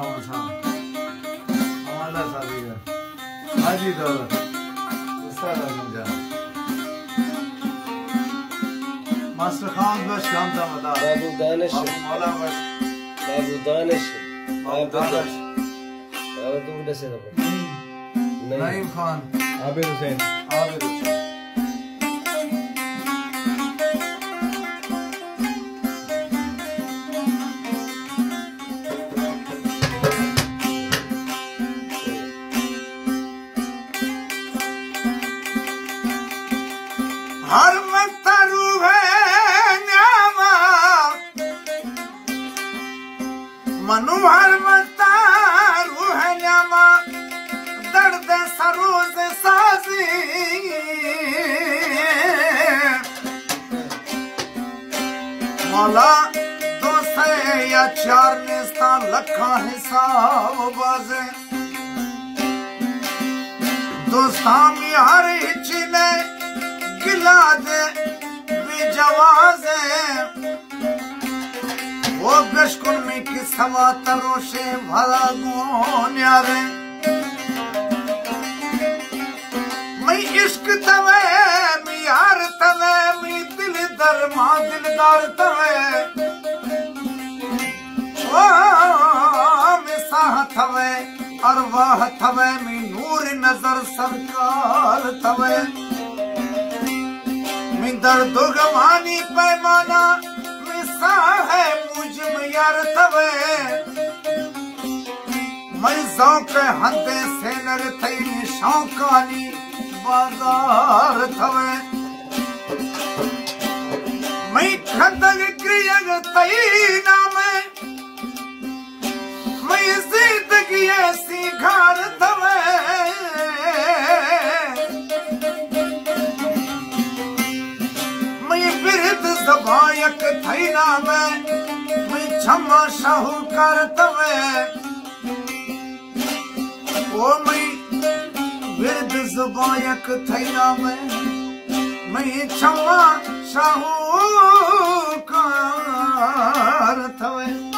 सा हमारा शादी का हाजी दौर सारा समझा मास्टर खान बस शाम का मदा बाबू दानिश मौला बस बाबू दानिश तू कैसे नईम खान आबिद हुसैन आबिद हुसैन हर मस्तरू है न्यामा मनु हर मस्तरू है न्यामा दर्द सरोज साजी मौला दो से या चार निस्ता लखा हिसाब बाजे दोस्तामी हर हिचने गिला दे भी जवाजे वो बेशकुन में की सवा तरोशे भला गोन्यारे मैं इश्क तवे मैं यार तवे मैं दिल दरमा दिलदार तवे ओ मैं साह तवे अरवाह तवे मैं नूर नजर सरकार तवे दर्दो गवानी पैमाना मिसा है मुझ में यार तवे मैं ज़ौक़ हंदे से नर थई शौकानी बाजार तवे मैं खंदग क्रियग तई नामे मैं जिंदगी ऐसी घार तवे जबायक थैना में मैं छमा शाहूकार तवे ओ मैं विरद जबायक थैना में मैं छमा शाहूकार तवे